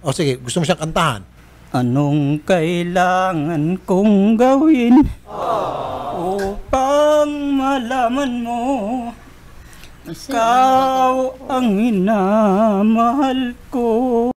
O sige, gusto mo siyang kantahan? Anong kailangan kong gawin upang malaman mo ikaw ang minamahal ko?